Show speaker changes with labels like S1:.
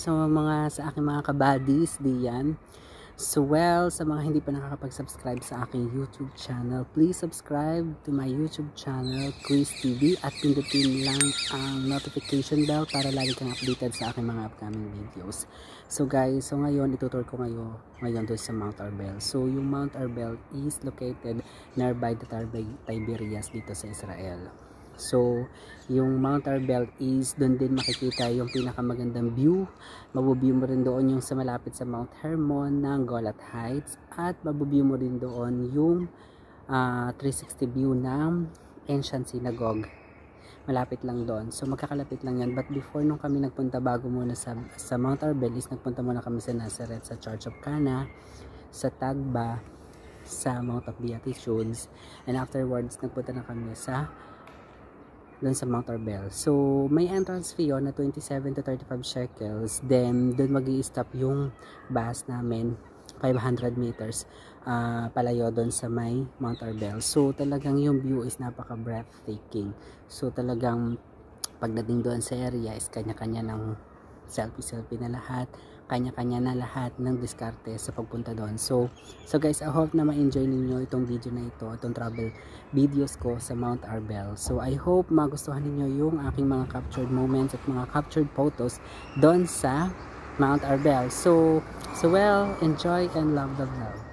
S1: sa aking mga kabadis diyan. So sa mga hindi pa nakakapag-subscribe sa aking YouTube channel, please subscribe to my YouTube channel, Chris TV, at pindutin lang ang notification bell para lagi kang updated sa aking mga upcoming videos. So guys, ngayon itutur ko ngayon doon sa Mount Arbel. So yung Mount Arbel is located nearby the Tiberias dito sa Israel. So, yung Mount Arbel is doon din makikita yung pinakamagandang view. Mabubiw mo rin doon yung sa malapit sa Mount Hermon ng Golat Heights, at mabubiw mo rin doon yung 360 view ng Ancient Synagogue. Malapit lang doon. So, magkakalapit lang yan. But before nung kami nagpunta bago muna sa Mount Arbel is nagpunta muna kami sa Nazareth, sa Church of Cana, sa Tagba, sa Mount of Beatitudes, and afterwards nagpunta na kami doon sa Mount Arbel. So, may entrance fee yun na 27 to 35 shekels. Then, doon mag-i-stop yung bus namin, 500 meters palayo doon sa may Mount Arbel. So, talagang yung view is napaka-breathtaking. So, talagang pagdating doon sa area is kanya-kanya ng selfie na lahat, kanya-kanya na lahat ng diskarte sa pagpunta doon. So guys, I hope na ma-enjoy ninyo itong video na ito, itong travel videos ko sa Mount Arbel. So I hope magustuhan ninyo yung aking mga captured moments at mga captured photos doon sa Mount Arbel. So enjoy and love.